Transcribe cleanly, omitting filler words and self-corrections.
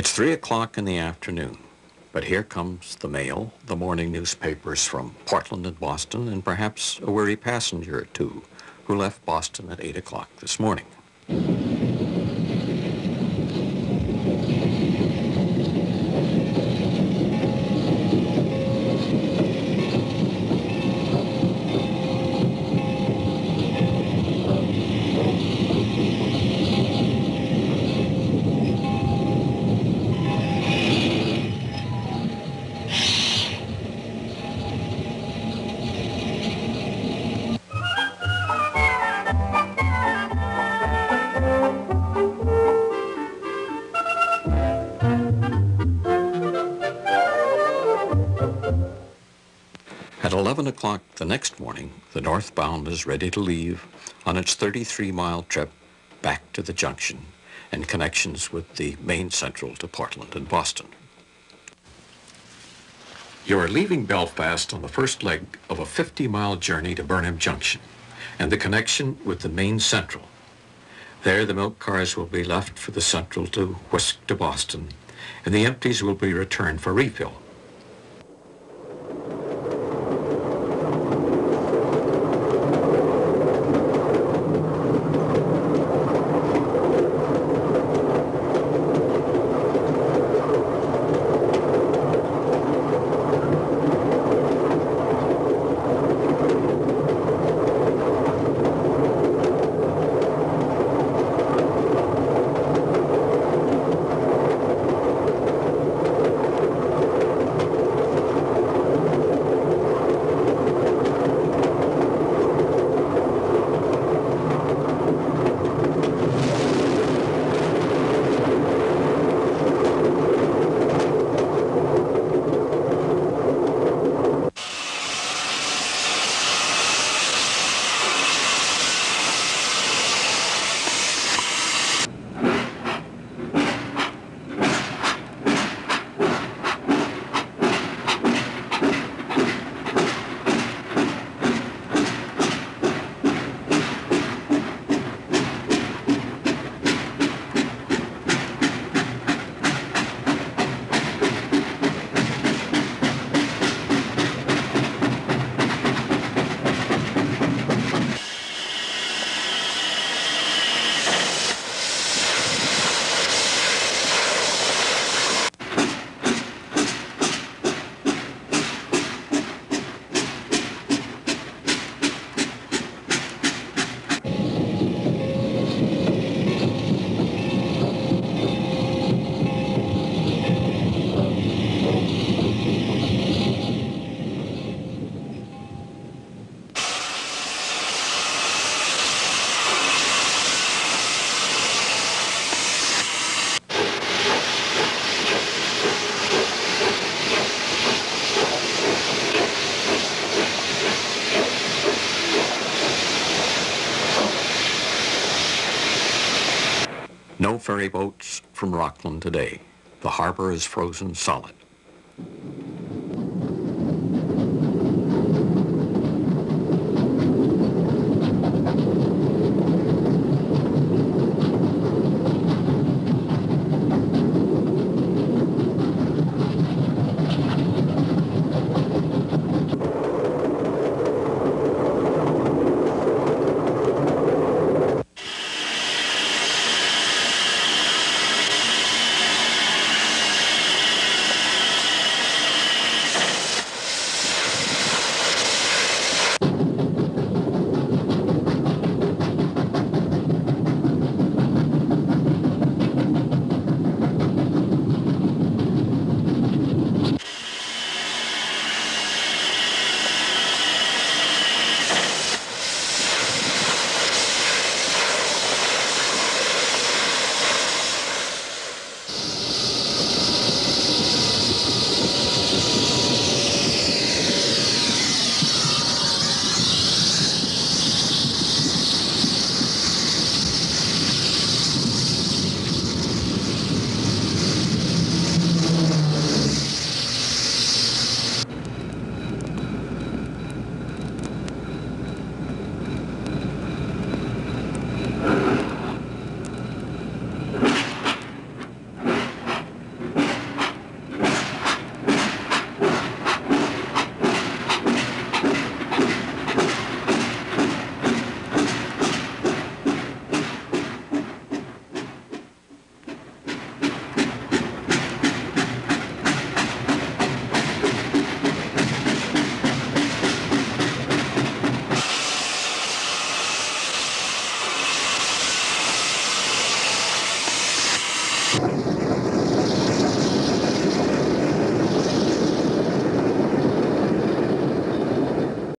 It's 3 o'clock in the afternoon, but here comes the mail, the morning newspapers from Portland and Boston, and perhaps a weary passenger or two who left Boston at 8 o'clock this morning. At 11 o'clock the next morning, the northbound is ready to leave on its 33-mile trip back to the junction and connections with the Maine Central to Portland and Boston. You are leaving Belfast on the first leg of a 50-mile journey to Burnham Junction and the connection with the Maine Central. There the milk cars will be left for the Central to whisk to Boston, and the empties will be returned for refill. No ferry boats from Rockland today. The harbor is frozen solid.